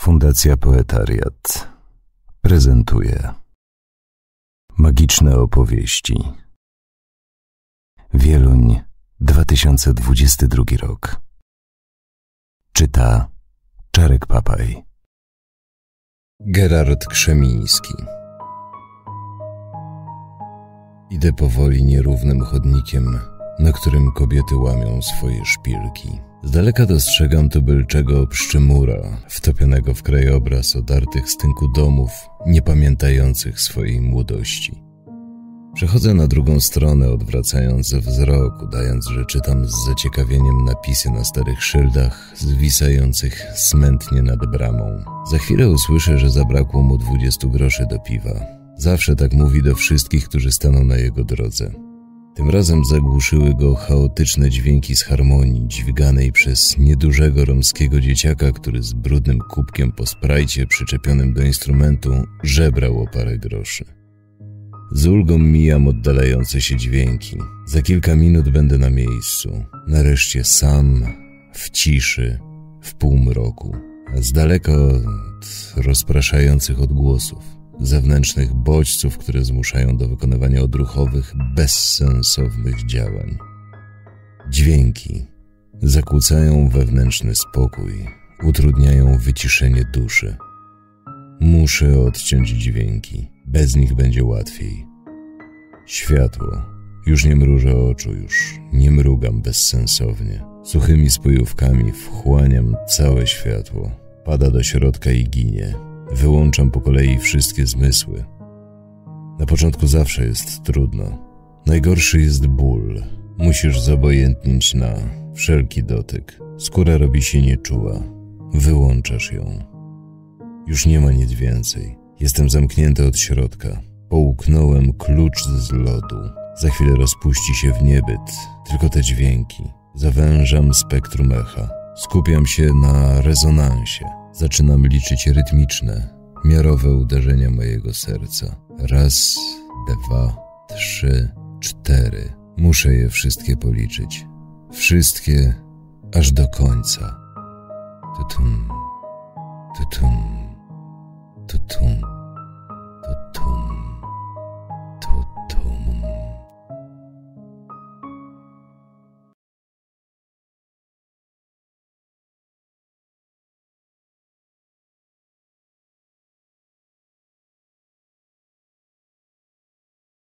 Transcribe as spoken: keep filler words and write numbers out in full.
Fundacja Poetariat prezentuje magiczne opowieści. Wieluń, dwa tysiące dwudziesty drugi rok. Czyta Czarek Papaj. Gerard Krzemiński. Idę powoli nierównym chodnikiem, na którym kobiety łamią swoje szpilki. Z daleka dostrzegam tubylczego pszczymura, wtopionego w krajobraz odartych z tynku domów, niepamiętających swojej młodości. Przechodzę na drugą stronę, odwracając wzrok, udając, że czytam z zaciekawieniem napisy na starych szyldach, zwisających smętnie nad bramą. Za chwilę usłyszę, że zabrakło mu dwudziestu groszy do piwa. Zawsze tak mówi do wszystkich, którzy staną na jego drodze. Tym razem zagłuszyły go chaotyczne dźwięki z harmonii, dźwiganej przez niedużego romskiego dzieciaka, który z brudnym kubkiem po sprajcie przyczepionym do instrumentu żebrał o parę groszy. Z ulgą mijam oddalające się dźwięki. Za kilka minut będę na miejscu. Nareszcie sam, w ciszy, w półmroku. A z daleka od rozpraszających odgłosów, zewnętrznych bodźców, które zmuszają do wykonywania odruchowych, bezsensownych działań. Dźwięki zakłócają wewnętrzny spokój, utrudniają wyciszenie duszy. Muszę odciąć dźwięki, bez nich będzie łatwiej. Światło. Już nie mrużę oczu, już nie mrugam bezsensownie. Suchymi spojówkami wchłaniam całe światło. Pada do środka i ginie. Wyłączam po kolei wszystkie zmysły. Na początku zawsze jest trudno. Najgorszy jest ból. Musisz zobojętnić na wszelki dotyk. Skóra robi się nieczuła. Wyłączasz ją. Już nie ma nic więcej. Jestem zamknięty od środka. Połknąłem klucz z lodu. Za chwilę rozpuści się w niebyt. Tylko te dźwięki. Zawężam spektrum echa. Skupiam się na rezonansie. Zaczynam liczyć rytmiczne, miarowe uderzenia mojego serca. Raz, dwa, trzy, cztery. Muszę je wszystkie policzyć. Wszystkie aż do końca. Tutum, tutum, tutum, tutum.